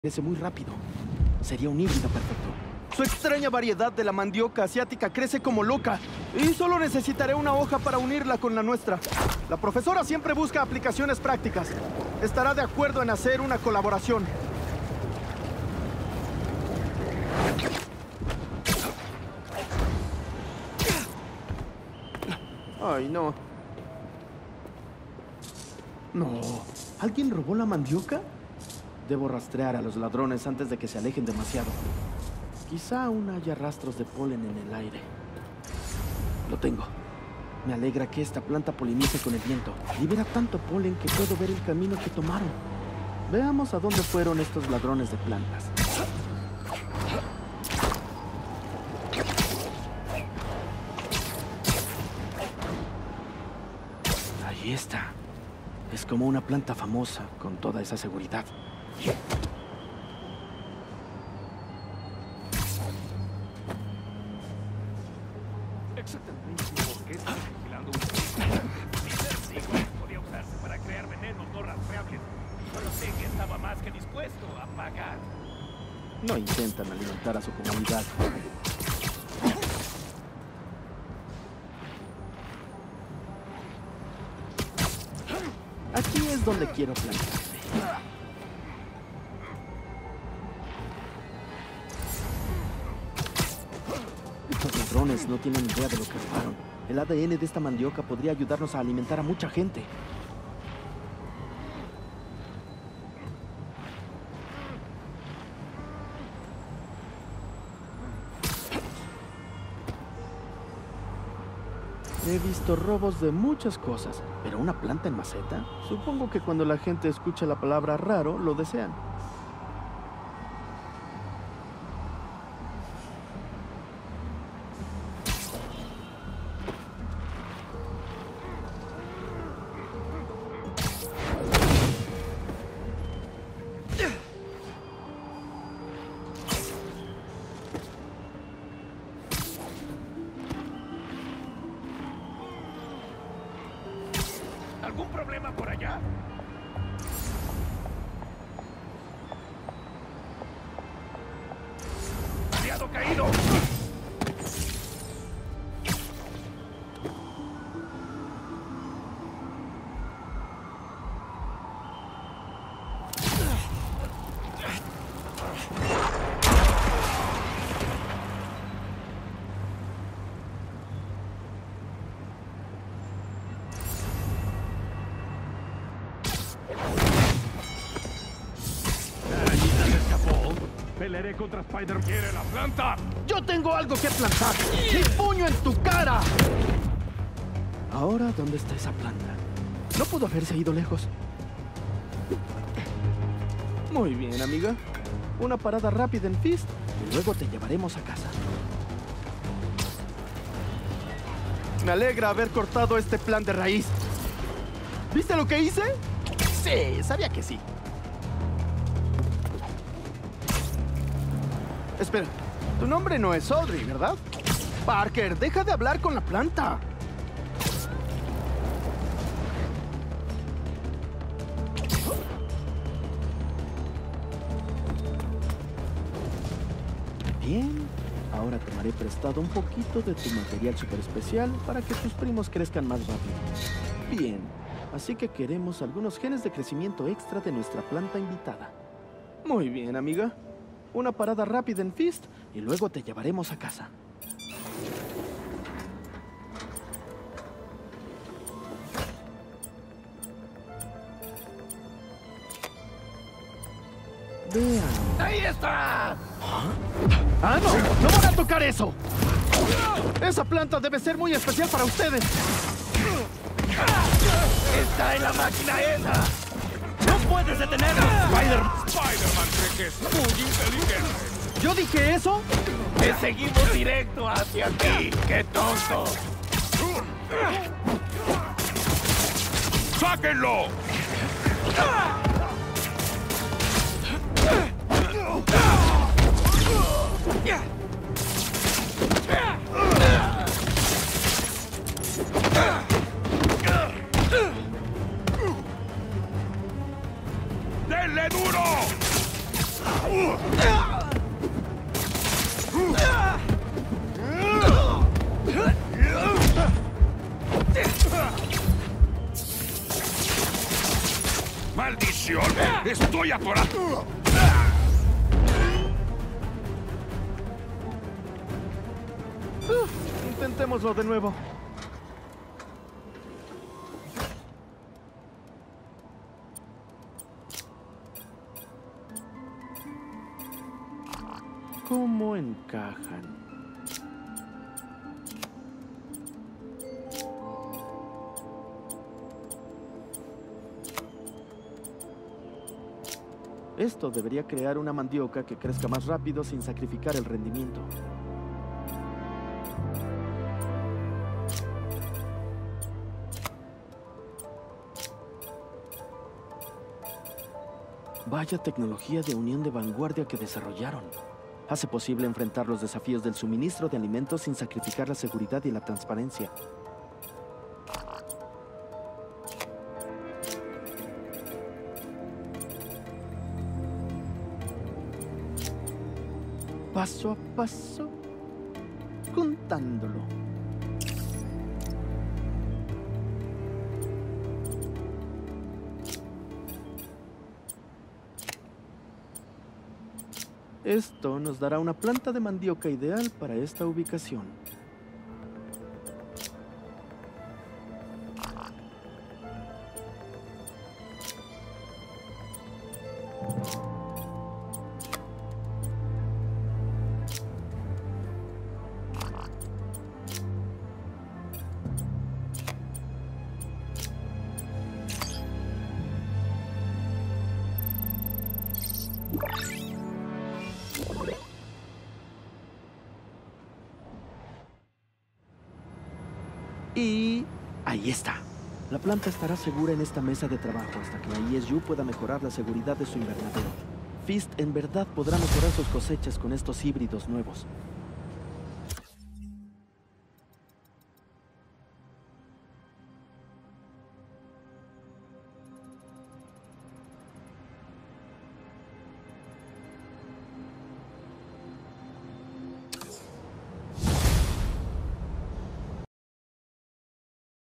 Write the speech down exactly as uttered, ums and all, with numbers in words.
Crece muy rápido. Sería un híbrido perfecto. Su extraña variedad de la mandioca asiática crece como loca. Y solo necesitaré una hoja para unirla con la nuestra. La profesora siempre busca aplicaciones prácticas. Estará de acuerdo en hacer una colaboración. Ay, no. No. ¿Alguien robó la mandioca? Debo rastrear a los ladrones antes de que se alejen demasiado. Quizá aún haya rastros de polen en el aire. Lo tengo. Me alegra que esta planta polinice con el viento. Libera tanto polen que puedo ver el camino que tomaron. Veamos a dónde fueron estos ladrones de plantas. Ahí está. Es como una planta famosa con toda esa seguridad. Exactamente por qué estás vigilando un sitio. Podía usarse para crear venenos no rastreables. Solo sé que estaba más que dispuesto a pagar. No intentan alimentar a su comunidad. Aquí es donde quiero plantarme. Estos ladrones no tienen idea de lo que robaron. El A D N de esta mandioca podría ayudarnos a alimentar a mucha gente. He visto robos de muchas cosas, pero una planta en maceta, supongo que cuando la gente escucha la palabra raro, lo desean. ¿Algún problema por allá? ¡Aliado caído! Pelearé contra Spider-Man. ¿Quiere la planta? ¡Yo tengo algo que plantar! ¡Mi puño en tu cara! Ahora, ¿dónde está esa planta? No pudo haberse ido lejos. Muy bien, amiga. Una parada rápida en Fist y luego te llevaremos a casa. Me alegra haber cortado este plan de raíz. ¿Viste lo que hice? Sí, sabía que sí. Espera, tu nombre no es Audrey, ¿verdad? Parker, deja de hablar con la planta. Bien, ahora tomaré prestado un poquito de tu material super especial para que tus primos crezcan más rápido. Bien, así que queremos algunos genes de crecimiento extra de nuestra planta invitada. Muy bien, amiga. Una parada rápida en Fist y luego te llevaremos a casa. Vean. ¡Ahí está! ¿Ah? ¡Ah, no! ¡No van a tocar eso! Esa planta debe ser muy especial para ustedes. ¡Está en la máquina esa! ¡No puedes detenerlo! Spider-Man. Spider-Man cree que es muy inteligente. ¿Yo dije eso? ¡Te seguimos directo hacia ti! ¡Qué tonto! ¡Sáquenlo! ¡Denle duro! ¡Maldición! ¡Estoy atorado! Uf, intentémoslo de nuevo. ¿Cómo encajan? Esto debería crear una mandioca que crezca más rápido sin sacrificar el rendimiento. Vaya tecnología de unión de vanguardia que desarrollaron. Hace posible enfrentar los desafíos del suministro de alimentos sin sacrificar la seguridad y la transparencia. Paso a paso, juntándolo. Esto nos dará una planta de mandioca ideal para esta ubicación. Y ahí está. La planta estará segura en esta mesa de trabajo hasta que la I S U pueda mejorar la seguridad de su invernadero. Fist en verdad podrá mejorar sus cosechas con estos híbridos nuevos.